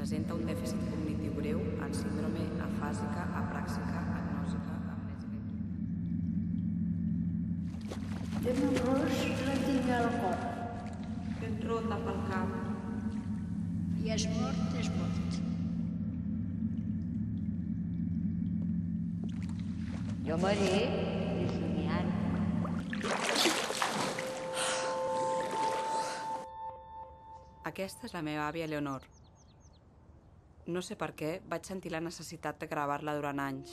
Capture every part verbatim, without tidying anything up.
presenta un dèficit cognitiu greu en síndrome afàsica, apràxica, agnòsica, amnèsica. Té un ros retinc al cor. Aquest rota pel cap. I és mort, és mort. Jo m'haré de somiar. Aquesta és la meva àvia Leonor. No sé per què vaig sentir la necessitat de gravar-la durant anys.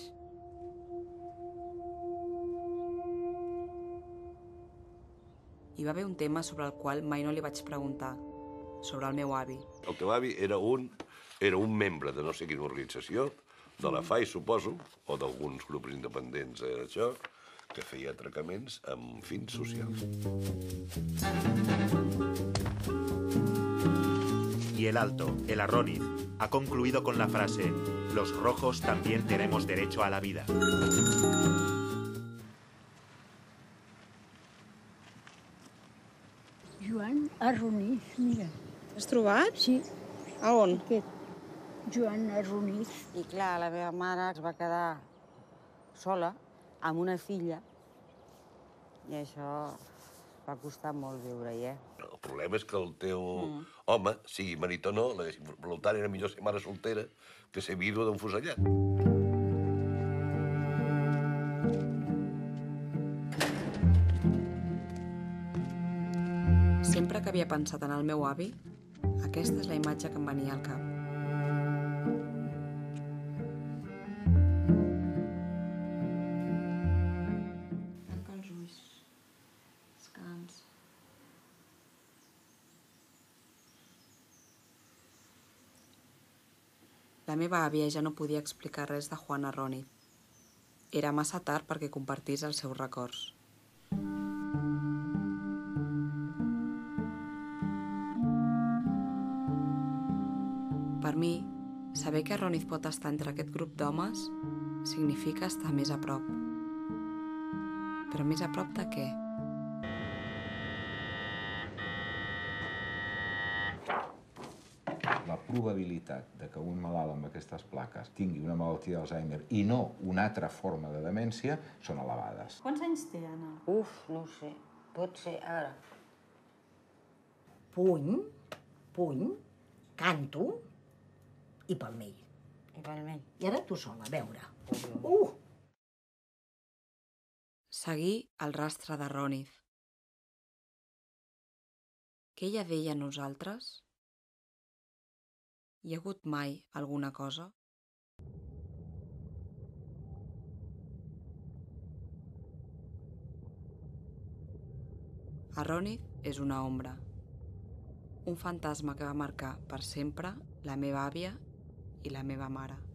Hi va haver un tema sobre el qual mai no li vaig preguntar, sobre el meu avi. El teu avi era un, era un membre de no sé quina organització, de la F A I, suposo, o d'alguns grups independents, eh, això, que feia atracaments amb fins socials. Y el Alto, el Arróniz, ha concluido con la frase: los rojos también tenemos derecho a la vida. Joan Arroniz, mira. Has trobat? Sí. A on? Aquest. Joan Arroniz. I clar, la meva mare es va quedar sola, amb una filla, i això va costar molt viure-hi, eh? El problema és que el teu home, sigui marit o no, per tant era millor ser mare soltera que ser vídua d'un fusellat. Sempre que havia pensat en el meu avi, aquesta és la imatge que em venia al cap. Tanca els ulls. Descans. La meva àvia ja no podia explicar res de Juan Arroniz. Era massa tard perquè compartís els seus records. Per mi, saber que Arroniz pot estar entre aquest grup d'homes significa estar més a prop. Però més a prop de què? La probabilitat de que un malalt amb aquestes plaques tingui una malaltia d'Alzheimer i no una altra forma de demència són elevades. Quants anys té, Anna? Uf, no ho sé. Pot ser, a veure. Puny, puny, canto i palmell. I palmell. I ara tu sola, a veure. Uh! Seguir el rastre d'Arroniz. Què ella deia a nosaltres? Hi ha hagut mai alguna cosa? Arroniz és una ombra. Un fantasma que va marcar per sempre la meva àvia i la meva mare.